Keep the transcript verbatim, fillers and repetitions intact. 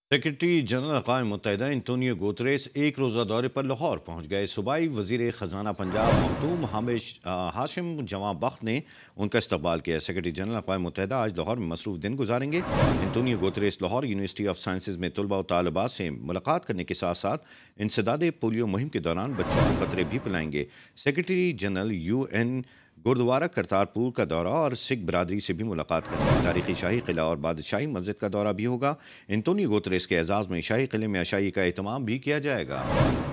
Secretary general अक़वाम मुत्तहिदा Antonio Guterres एक रोज़ा दौरे पर लाहौर पहुँच गए। सूबाई वज़ीर ख़जाना पंजाब मखदूम हामिश हाशिम जवां बख्त ने उनका इस्तकबाल किया। सेक्रेटरी जनरल अक़वाम मुत्तहिदा आज लाहौर में मसरूफ़ दिन गुजारेंगे। Antonio Guterres Lahore university of sciences में तलबा और तालिबात से मुलाकात करने के साथ साथ इंसदाद पोलियो मुहिम के दौरान बच्चों को कतरे भी पिलाएंगे। Secretary general U N Gurdwara Kartarpur का दौरा और सिख बरादरी से भी मुलाकात करेंगे। तारीखी शाही किला और बादशाही मस्जिद का दौरा भी होगा। एंटोनियो गुतरेस के एजाज़ में शाही किले में अशाई का एहतमाम भी किया जाएगा।